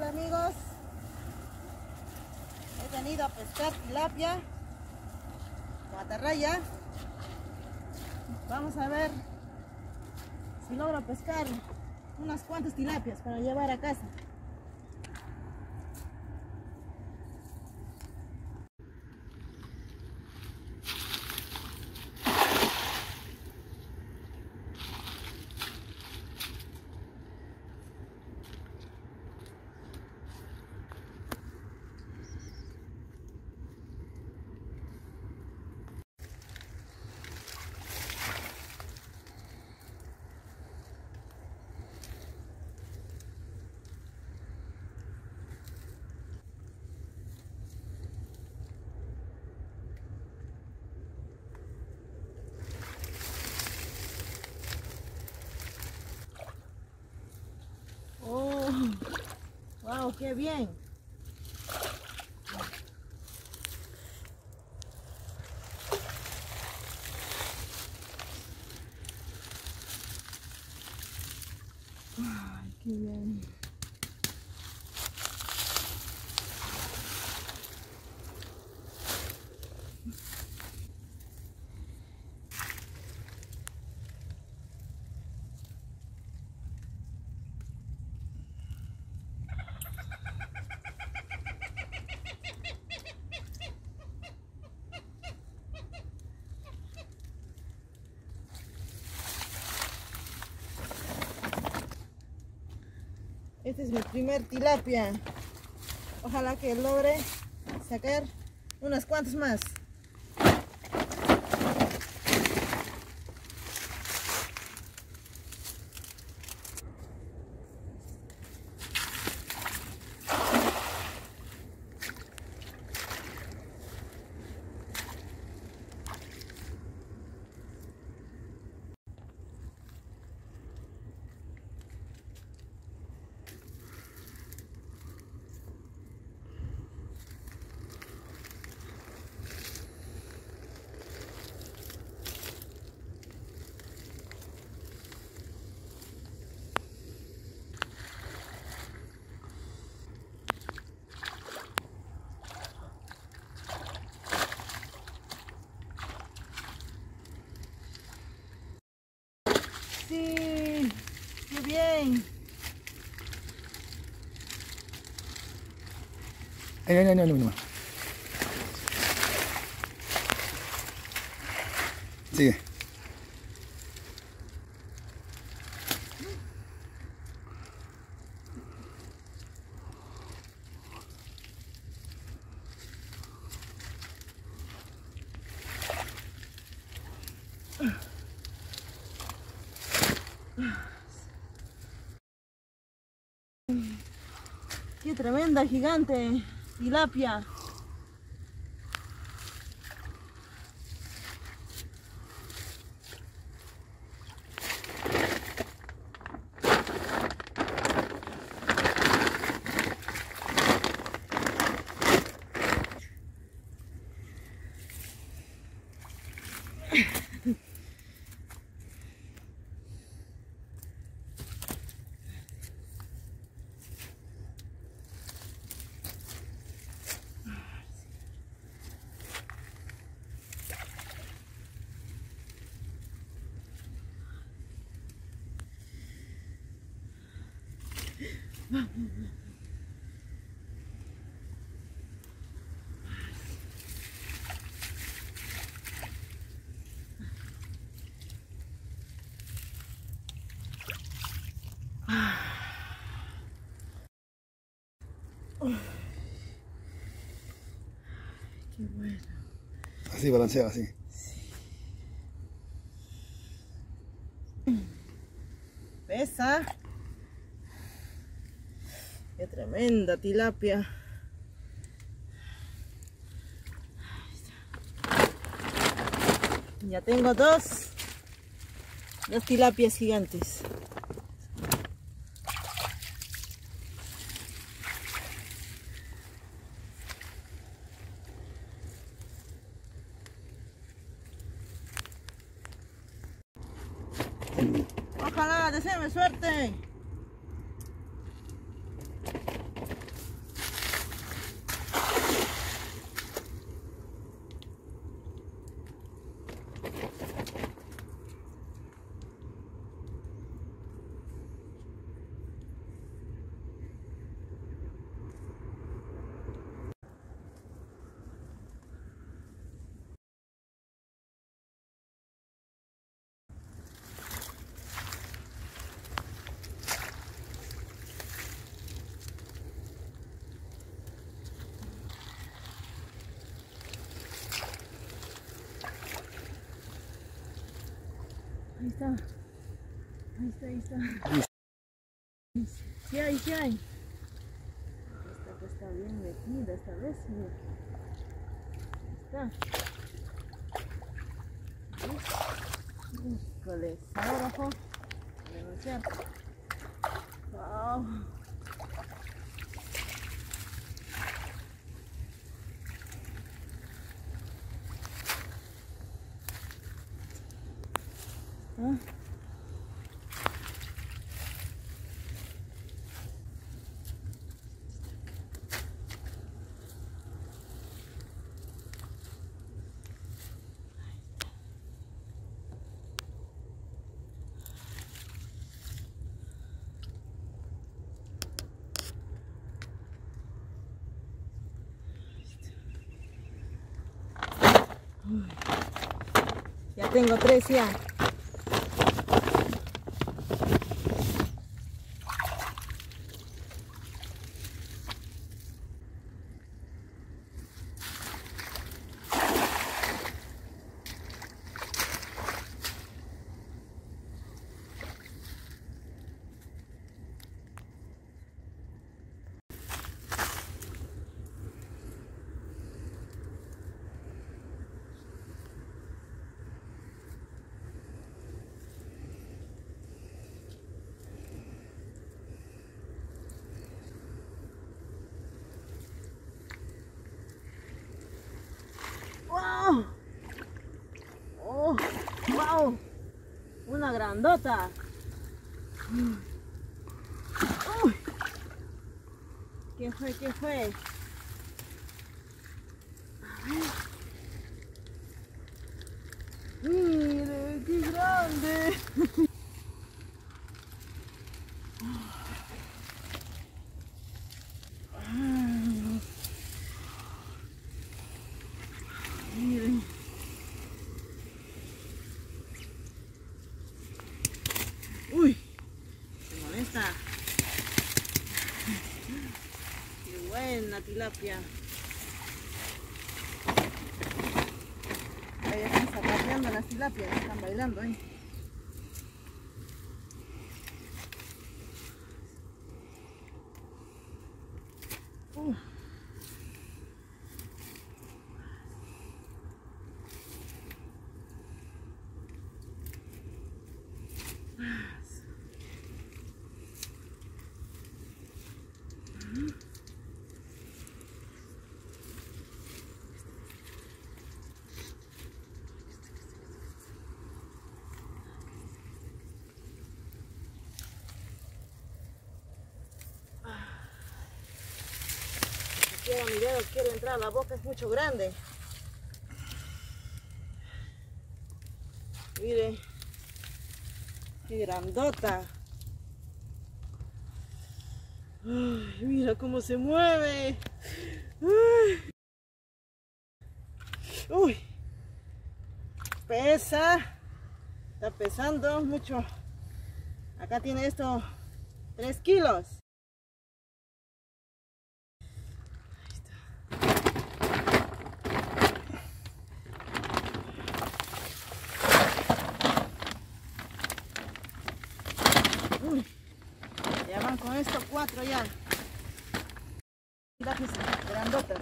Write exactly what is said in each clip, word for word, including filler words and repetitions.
Hola amigos, he venido a pescar tilapia con atarraya. Vamos a ver si logro pescar unas cuantas tilapias para llevar a casa. Oh, wow, qué bien. Ay, qué bien. Este es mi primer tilapia. Ojalá que logre sacar unas cuantas más. Sí, qué bien. Ay, no, no, no, no. Sigue. Qué tremenda, gigante tilapia. Qué bueno. Así, balancea, así. Pesa. Qué tremenda tilapia. Ya tengo dos, dos tilapias gigantes. Ojalá, deséame suerte. Ahí está. Ahí está, ahí está. Sí hay, sí hay. Esta que está bien metida esta vez, mira. Ahí está. Híjole, ahora ojo. Negociar. Wow. ¿Ah? Ya tengo tres ya. ¡Wow! ¡Oh! ¡Wow! Una grandota. ¡Uy! ¿Qué fue? ¿Qué fue? A ver. ¡Mire! ¡Qué grande! Miren. Uy, se molesta. Qué buena tilapia. Ahí están zapateando las tilapias, están bailando ahí. Uh. Quiero mi dedo, quiero entrar, la boca es mucho grande. Mire, qué grandota. Ay, mira cómo se mueve. Uy. Uy, pesa, está pesando mucho. Acá tiene esto tres kilos. Uy, ya van con esto cuatro ya. Lápiz grandotas.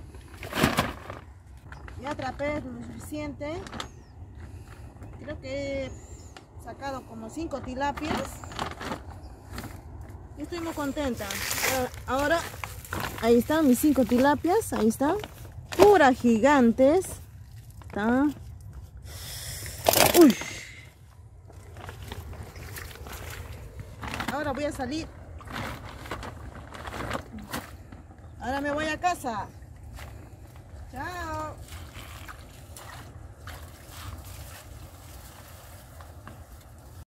Ya atrapé lo suficiente. Creo que he sacado como cinco tilapias. Y estoy muy contenta. Ahora, ahí están mis cinco tilapias. Ahí están. Puras gigantes. ¿Está? Uy. Ahora voy a salir. Ahora me voy a casa. Chao.